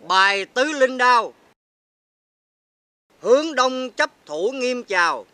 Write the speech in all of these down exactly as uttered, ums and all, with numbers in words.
Bài tứ linh đao. Hướng đông chấp thủ nghiêm chào.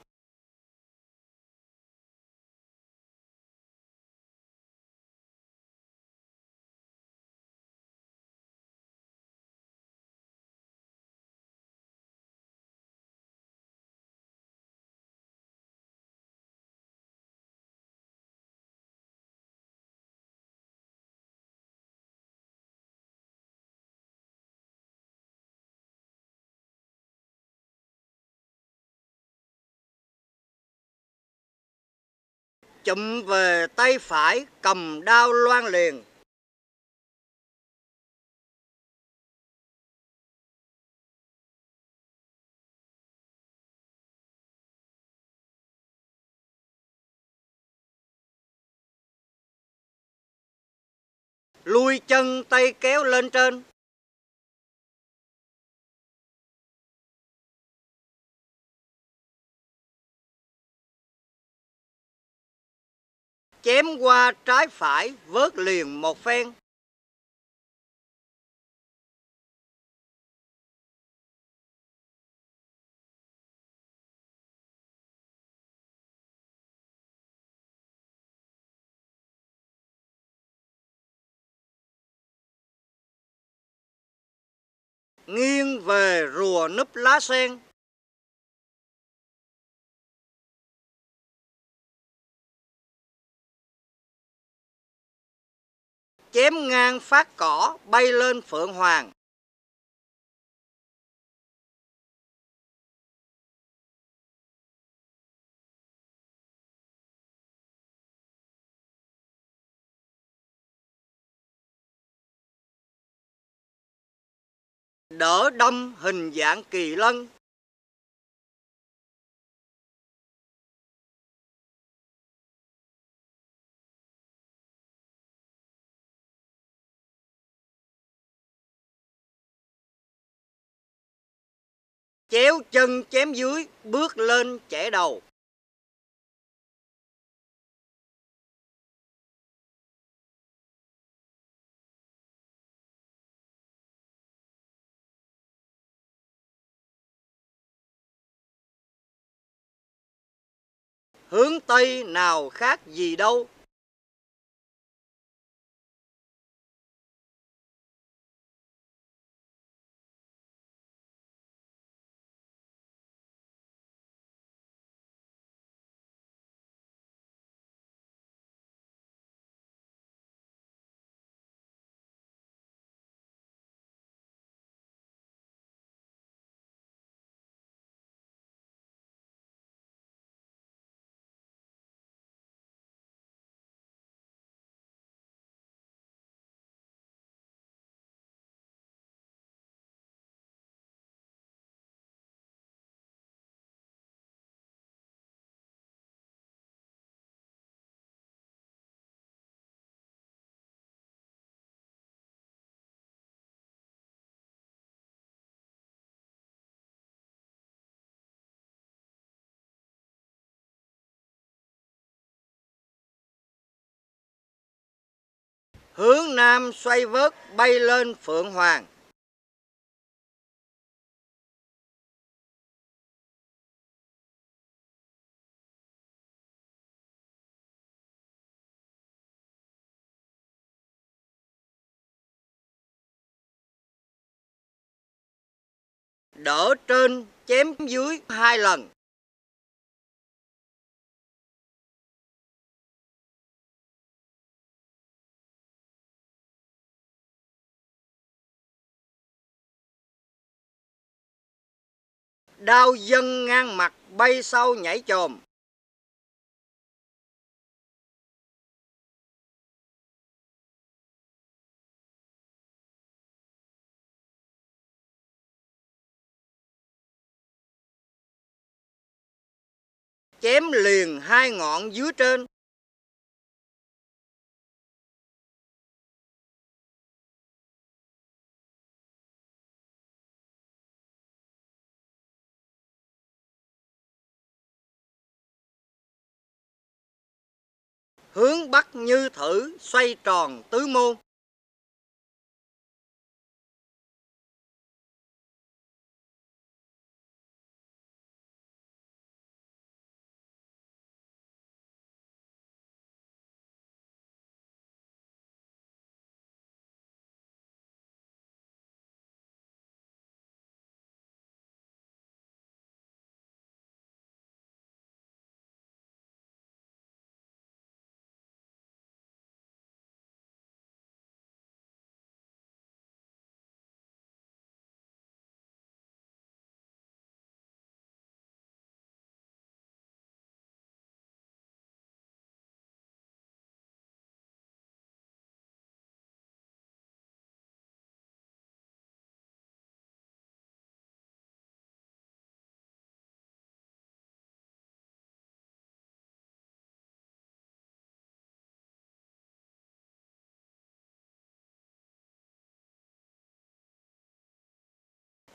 Chụm về tay phải cầm đao loan liền. Lui chân tay kéo lên trên. Chém qua trái phải vớt liền một phen. Nghiêng về rùa núp lá sen. Chém ngang phát cỏ bay lên phượng hoàng. Đỡ đâm hình dạng kỳ lân. Chéo chân chém dưới bước lên chẻ đầu. Hướng Tây nào khác gì đâu. Hướng Nam xoay vớt bay lên phượng hoàng. Đỡ trên chém dưới hai lần. Đao dâng ngang mặt bay sau nhảy chồm. Chém liền hai ngọn dưới trên. Hướng Bắc như thử xoay tròn tứ môn.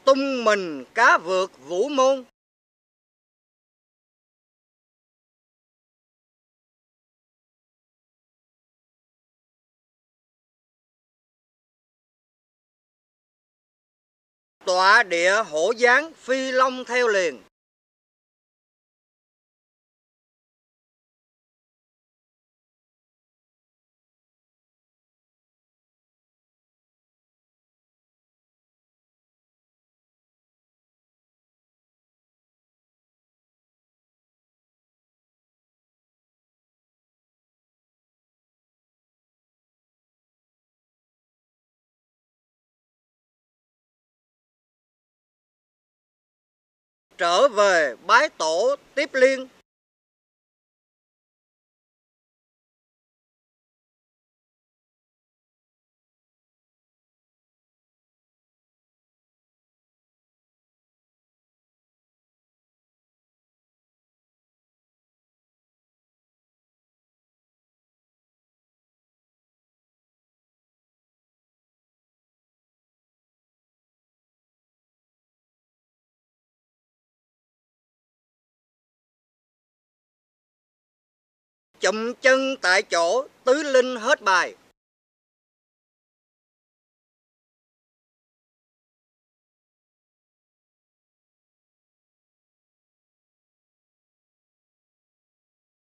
tung mình cá vượt vũ môn. Tọa địa hổ giáng phi long theo liền. Trở về bái tổ tiếp liên. Chụm chân tại chỗ tứ linh hết bài.